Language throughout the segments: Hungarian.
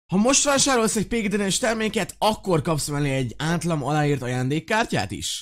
Ha most vásárolsz egy PGT-es terméket, akkor kapsz mellé egy általam aláírt ajándékkártyát is.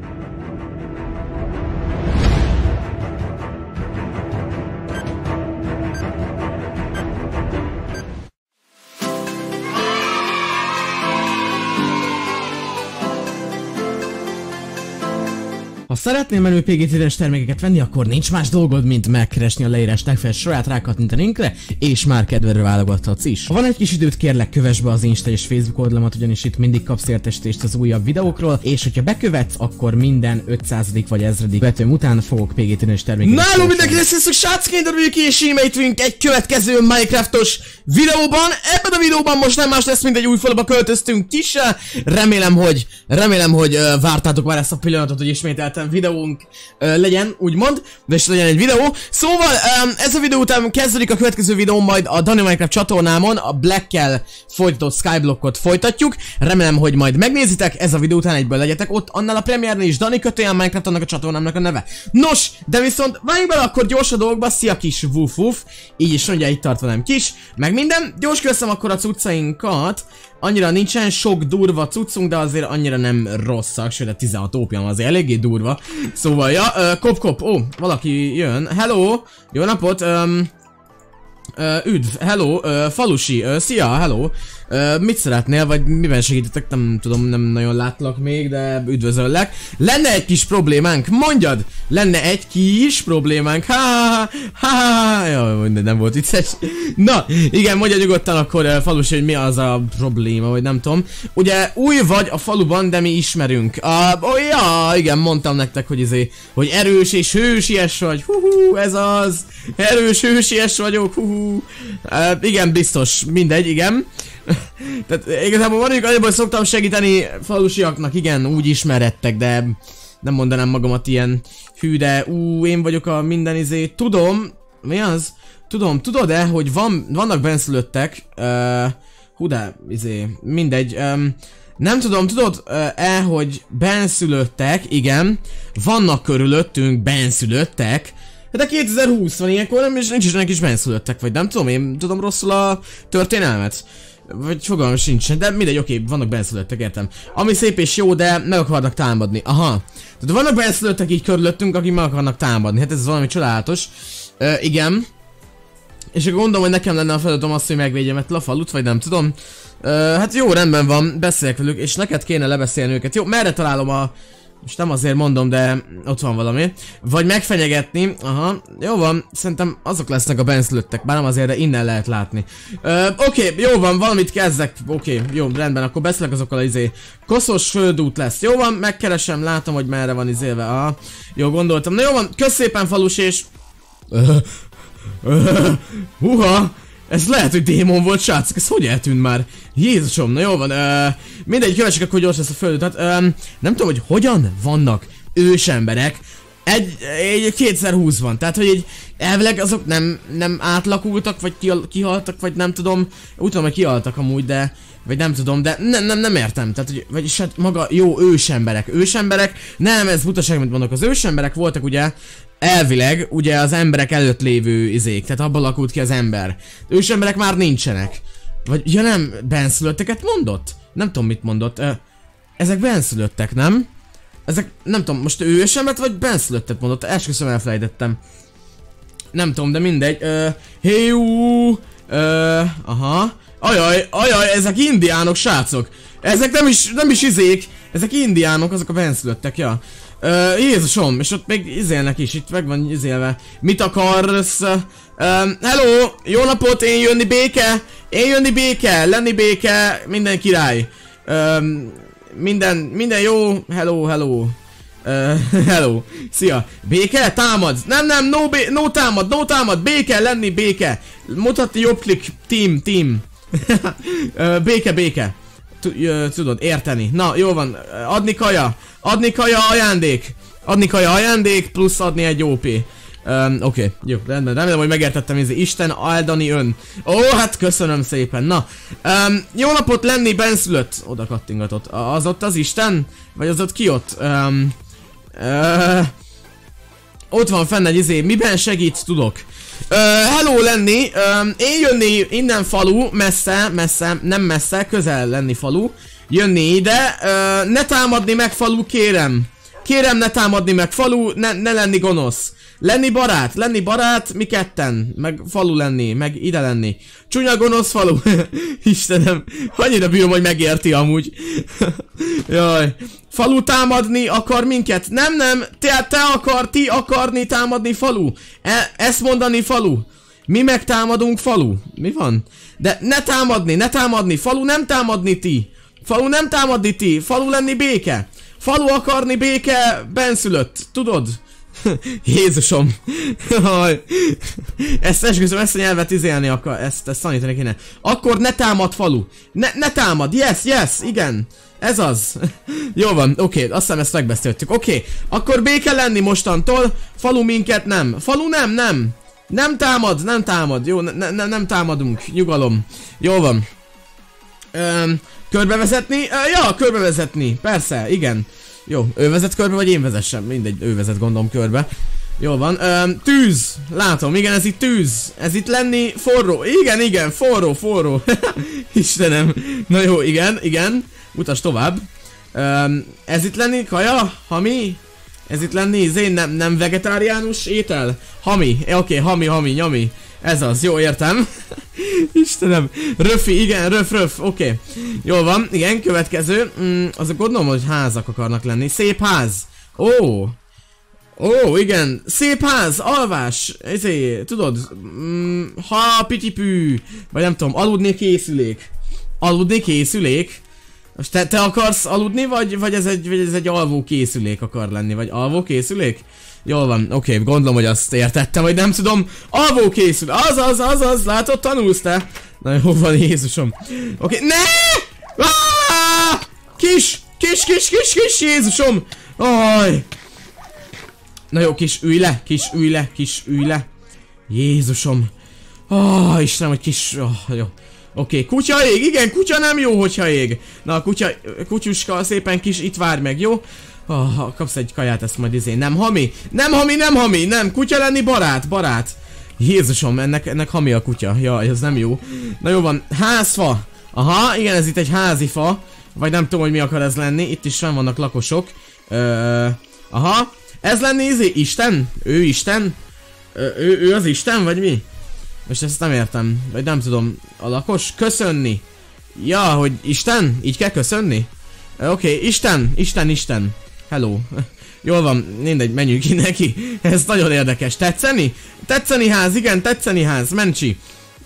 Ha szeretnél menő PGT-es termékeket venni, akkor nincs más dolgod, mint megkeresni a leírás legfeljebb sorát, rákattintani a linkre, és már kedvedre válogathatsz is. Ha van egy kis időt, kérlek kövess be az Insta és Facebook oldalamat, ugyanis itt mindig kapsz értesítést az újabb videókról, és hogyha bekövetsz, akkor minden 500. vagy 1000. vetőm után fogok PGT-es termékeket. Nálunk mindenkinek sziasztok, srácok, én Darby és imádtunk egy következő Minecraftos videóban. Ebben a videóban most nem más lesz, mint egy új faluba költöztünk kis. Remélem, hogy vártátok már ezt a pillanatot, hogy ismételten videónk legyen, úgymond, de is legyen egy videó. Szóval ez a videó után kezdődik a következő videó, majd a Dani Minecraft csatornámon a Black-kel folytatott Skyblockot folytatjuk. Remélem, hogy majd megnézitek, ez a videó után egyből legyetek ott, annál a premiernél is Dani _ Minecraft, annak a csatornámnak a neve. Nos, de viszont váljunk bele akkor gyors a dolgokba, szia kis woof, így is mondja, itt tart velem kis, meg minden. Gyors köszönöm akkor a cuccainkat. Annyira nincsen sok durva cuccunk, de azért annyira nem rosszak, sőt a 16 ópium azért eléggé durva. Szóval, ja, kop, ó, valaki jön. Hello, jó napot, üdv, hello, falusi, szia, hello. Mit szeretnél, vagy miben segítetek? Nem tudom, nem nagyon látlak még, de üdvözöllek. Lenne egy kis problémánk, mondjad! Lenne egy kis problémánk, jó, nem volt vicces. Na, igen, mondja nyugodtan akkor falusi, hogy mi az a probléma, vagy nem tudom. Ugye új vagy a faluban, de mi ismerünk. Ja, igen, mondtam nektek, hogy erős és hősies vagy. Ez az. Erős, hősies vagyok. Igen, biztos, mindegy, igen. Tehát igazából mondjuk annyiból szoktam segíteni falusiaknak, igen, úgy ismerettek, de nem mondanám magamat ilyen hű, de én vagyok a minden tudom, mi az? Tudod-e, hogy vannak benszülöttek, de mindegy, nem tudom, tudod-e, hogy benszülöttek, igen, vannak körülöttünk benszülöttek. De 2020 van ilyenkor, nem is nincsenek is benszülöttek, vagy nem tudom, én tudom rosszul a történelmet. Vagy fogalmam sincsen, de mindegy, oké, vannak benszülöttek, értem. Ami szép és jó, de meg akarnak támadni, aha. Tehát vannak benszülöttek így körülöttünk, akik meg akarnak támadni, hát ez valami csodálatos. Igen. És akkor gondolom, hogy nekem lenne a feladatom azt, hogy megvédjem ettől a falut, vagy nem tudom. Hát jó, rendben van, beszéljek velük, és neked kéne lebeszélni őket. Jó, merre találom a... Most nem azért mondom, de ott van valami. Vagy megfenyegetni, aha, jó van, szerintem azok lesznek a benszülöttek, bár nem azért, de innen lehet látni. Oké, jó van, valamit kezdek, oké, jó, rendben, akkor beszélek azokkal a koszos földút lesz, jó van, megkeresem, látom, hogy merre van izélve, aha, jó, gondoltam, na jó van, kösz szépen falus és... Ez lehet, hogy démon volt, srácok, ez hogy eltűnt már? Jézusom, na jó van, mindegy, kövessük akkor gyors lesz a földön, tehát nem tudom, hogy hogyan vannak ősemberek egy 2020-ban, tehát hogy egy elvileg azok nem átlakultak, vagy kihaltak, vagy nem tudom, úgy tudom, hogy kihaltak amúgy, de vagy nem tudom, de nem értem, tehát hogy, vagyis hát maga jó ősemberek, nem, ez butaság, mint mondok, az ősemberek voltak ugye, elvileg, ugye az emberek előtt lévő izék, tehát abban alakult ki az ember. Ősemberek már nincsenek. Vagy, ja nem, benszülötteket mondott? Nem tudom mit mondott, ezek benszülöttek, nem? Ezek, nem tudom, most ősembert vagy benszülöttet mondott, esküszöm elfelejtettem. Nem tudom, de mindegy, aha. Ajaj, ezek indiánok, srácok. Ezek nem is izék, ezek indiánok, azok a benszülöttek, ja. Jézusom, és ott még izélnek is, itt meg van izélve. Mit akarsz? Hello, jó napot, én jönni béke, lenni béke, minden király. Minden jó, hello. Hello, szia. Béke, támad, nem, no támad, béke, lenni béke. Mutatni jobb klik, team. Béke. Tudod, érteni. Na, jó van, adni kaja ajándék, plusz adni egy OP. Oké, jó, rendben, remélem, hogy megértettem, ez Isten áldani ön. Ó, hát köszönöm szépen, na. Jó napot lenni benszülött. Oda kattingatott. Az ott az Isten? Vagy az ott ki ott? Ott van fenn egy miben segít, tudok. Hello Lenni, én jönni innen falu, messze, nem messze, közel lenni falu. Jönni ide, ne támadni meg falu, kérem. Kérem, ne támadni meg falu, ne lenni gonosz. Lenni barát, mi ketten. Meg falu lenni, meg ide lenni. Csúnya gonosz falu. Istenem, annyira bírom, hogy megérti amúgy. Jaj. Falu támadni akar minket. Nem, ti akarni támadni falu. Ezt mondani falu. Mi megtámadunk falu. Mi van? De ne támadni. Falu nem támadni ti. Falu nem támadni ti. Falu lenni béke. Falu akarni béke benszülött. Tudod? Jézusom. Ezt esküszöm, ezt a nyelvet izélni akar. Ezt tanítani kéne. Akkor ne támad falu. Ne támad. Yes, igen. Ez az. Jó van, oké, azt hiszem ezt megbeszéltük. Oké, akkor béke lenni mostantól. Falu minket nem. Falu nem. Nem támad. Jó, nem támadunk. Nyugalom. Jó van. Körbevezetni? Ja, körbevezetni. Persze, igen. Jó, ő vezet körbe, vagy én vezessem? Mindegy, ő vezet, gondolom, körbe. Jó van, tűz! Látom, igen, ez itt tűz. Ez itt lenni forró. Igen, forró. Istenem. Na jó, igen. Utasd tovább. Ez itt lenni kaja? Hami? Ez itt lenni nem vegetáriánus étel? Hami, oké, hami, nyami. Ez az, jó, értem. Istenem, röfi, igen, röf, oké. Jól van, igen, következő. Azok gondolom, hogy házak akarnak lenni. Szép ház. Ó, igen, szép ház, alvás. Tudod, ha pitipű. Vagy nem tudom, aludni készülék. Most te akarsz aludni, vagy ez egy alvó készülék akar lenni? Vagy alvó készülék? Jól van, oké, gondolom, hogy azt értettem, vagy nem tudom. Alvó készül, azaz, látod, tanulsz te? Na jó van, Jézusom. Oké, ne! Kis, Jézusom! Aj! Na jó, kis, ülj le. Jézusom. Istenem, hogy kis... jó. Oké, kutya ég, igen, kutya nem jó, hogyha ég. Na, a kutyuska szépen kis, itt várj meg, jó? Kapsz egy kaját, ezt majd nem hami, nem, kutya lenni barát. Jézusom, ennek hami a kutya, jaj, ez nem jó. Na jó van, házfa. Aha, igen, ez itt egy házi fa. Vagy nem tudom, hogy mi akar ez lenni, itt is fenn vannak lakosok. Aha, ez lenni Isten? Ő Isten? Ő az Isten, vagy mi? Most ezt nem értem, vagy nem tudom, a lakos? Köszönni. Ja, hogy Isten? Így kell köszönni? Oké, Isten. Hello. Jól van, mindegy, menjünk ki neki. Ez nagyon érdekes. Tetszeni? Tetszeni ház, igen, tetszeni ház, Mencsi.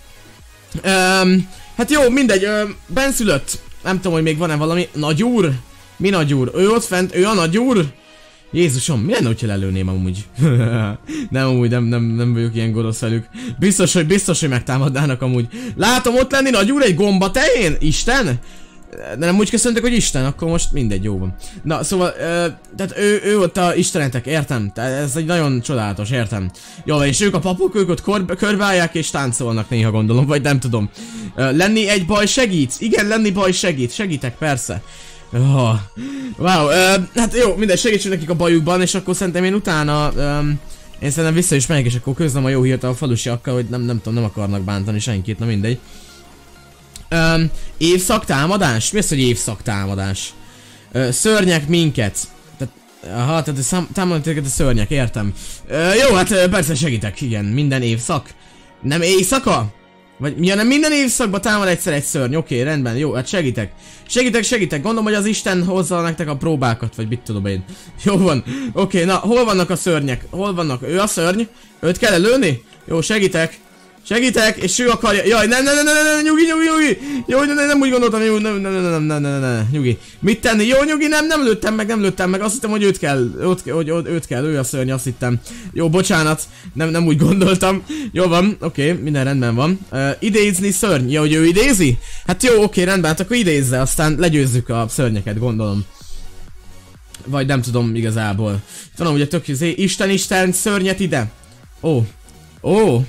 Hát jó, mindegy, benszülött. Nem tudom, hogy még van-e valami. Nagyúr? Mi nagyúr? Ő ott fent, ő a nagyúr? Jézusom, mi lenne, hogyha lelőném amúgy? nem vagyok ilyen gonosz velük. Biztos, hogy megtámadnának amúgy. Látom ott lenni nagyúr egy gomba tehén? Isten? De nem úgy köszöntek, hogy Isten, akkor most mindegy, jó van. Na, szóval, tehát ő ott a istenetek, értem? Tehát ez egy nagyon csodálatos, értem. Jó, és ők a papok, ők ott körbeállják és táncolnak néha, gondolom, vagy nem tudom. Lenni egy baj segít? Igen, lenni baj segítek, persze. Wow, hát jó, mindegy, segítsünk nekik a bajukban, és akkor szerintem én utána, én szerintem vissza is megyek, és akkor közlöm a jó hírt a falusiakkal, hogy nem tudom, nem akarnak bántani senkit, na mindegy. Évszaktámadás? Mi az, hogy évszaktámadás? Szörnyek minket. Tehát támadnak a szörnyek, értem. Jó, hát persze segítek, igen, minden évszak. Nem éjszaka? Vagy ja, nem minden évszakban támad egyszer egy szörny, oké, rendben, jó, hát segítek. Gondolom, hogy az Isten hozza nektek a próbákat, vagy mit tudom én. Jó van, oké, na, hol vannak a szörnyek? Hol vannak? Ő a szörny? Őt kell lőni? Jó, segítek, és ő akarja, jaj, nem, nyugi, jó, nem úgy gondoltam, jó, nem, nyugi. Mit tenni? Jó, nyugi, nem lőttem meg, azt hittem, hogy őt kell, ő a szörny, azt hittem. Jó, bocsánat, nem úgy gondoltam. Jó van, oké, minden rendben van. Idézni szörny, ja, hogy ő idézi? Hát jó, oké, rendben, hát akkor idézze, aztán legyőzzük a szörnyeket, gondolom. Vagy nem tudom igazából. Tudom, ugye tök Isten, szörnyet ide. Ó.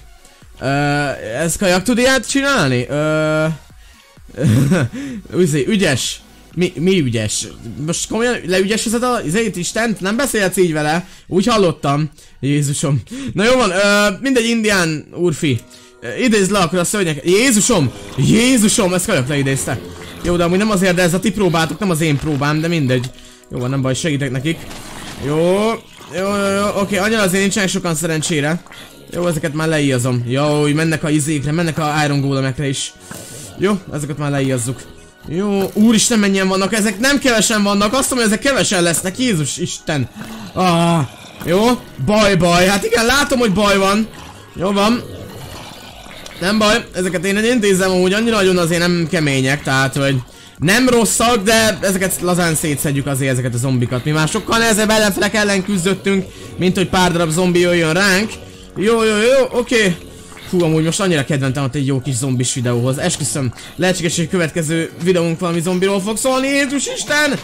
Ez kajak tud ilyet csinálni? Ügyes. Mi ügyes? Most komolyan leügyesíted a izét Istent? Nem beszélhetsz így vele? Úgy hallottam. Jézusom. Na jó van, mindegy indián úrfi. Idézd le akkor a szörnyek. Jézusom! Jézusom! Ezt kölyök leidézte. Jó, de amúgy nem azért, de ez a ti próbátok, nem az én próbám, de mindegy. Jó van, nem baj, segítek nekik. Jó, oké, annyira azért nincsenek sokan szerencsére. Jó, ezeket már leíjazom. Jó, mennek a izékre, mennek a Iron Golemekre is. Jó, ezeket már leíjazzuk. Jó, úristen mennyien vannak, ezek nem kevesen vannak, azt mondom, hogy ezek kevesen lesznek, Jézus Isten. Jó, baj, hát igen, látom, hogy baj van. Jó van. Nem baj, ezeket én intézem, amúgy annyira nagyon azért nem kemények, tehát, hogy nem rosszak, de ezeket lazán szétszedjük azért ezeket a zombikat. Mi már sokkal nehezebb ellenfelek ellen küzdöttünk, mint hogy pár darab zombi jöjjön ránk. Jó, oké. Hú, amúgy most annyira kedventem ott egy jó kis zombis videóhoz, esküszöm. Lehetséges, hogy a következő videónk valami zombiról fog szólni, Jézus Isten!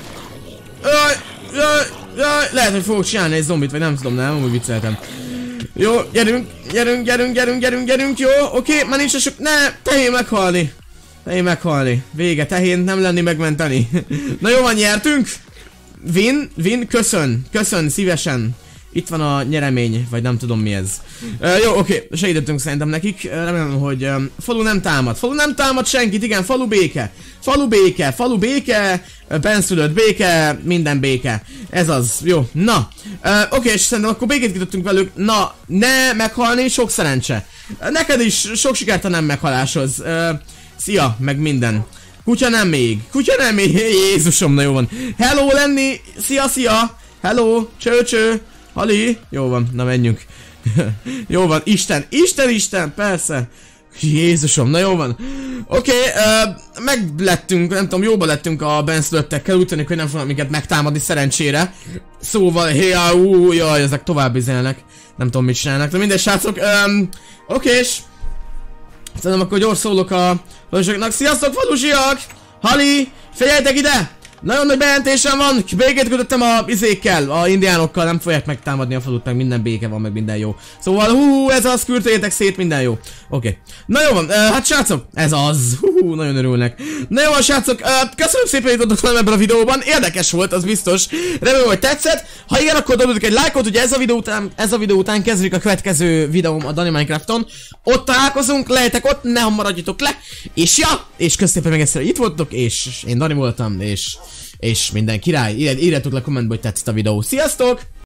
Lehet, hogy fogok csinálni egy zombit, vagy nem tudom, nem, amúgy vicceltem. Jó, gyerünk, jó, oké, már nincs sok, ne, tehén meghalni. Vége, tehén nem lenni megmenteni. Na jó van, nyertünk? Win, köszön, szívesen. Itt van a nyeremény, vagy nem tudom mi ez. Jó, oké, segítettünk szerintem nekik. Remélem, hogy falu nem támad senkit, igen, falu béke, benszülött béke, minden béke. Ez az, jó, na. Oké, és szerintem akkor békét kötöttünk velük. Na, ne meghalni, sok szerencse. Neked is sok sikert a nem meghaláshoz. Szia, meg minden. Kutya nem még, Jézusom, na jó van. Hello lenni, szia, hello, cső. Hali, jó van, na menjünk. Jó van, Isten, persze. Jézusom, na jó van. Oké, meglettünk, nem tudom, jóba lettünk a benszülöttekkel, úgy tűnik, hogy nem fognak minket megtámadni szerencsére. Szóval, jaj, ezek tovább izelnek. Nem tudom, mit csinálnak, de mindegy, srácok. Okés. Szerintem akkor gyors szólok a falusoknak. Sziasztok, falusiak! Hali, figyeljetek ide! Nagyon nagy bejelentésem van, békét kötöttem a izékkel, a indiánokkal, nem fogják megtámadni a falut, meg minden béke van, meg minden jó. Szóval, ez az, küldtétek szét, minden jó. Oké. Na jó van, hát srácok, ez az, nagyon örülnek. Na jó van, srácok, köszönöm szépen, hogy jutottatok velem ebben a videóban, érdekes volt, az biztos. Remélem, hogy tetszett. Ha igen, akkor dobjatok egy lájkot, ugye ez a videó után kezdődik a következő videóm a Dani Minecrafton. Ott találkozunk, lehetek ott, ne maradjatok le. És ja, és köszönöm szépen még egyszer, hogy itt voltatok, és én Dani voltam, és minden király. Írjátok le kommentbe, hogy tetszett a videó. Sziasztok!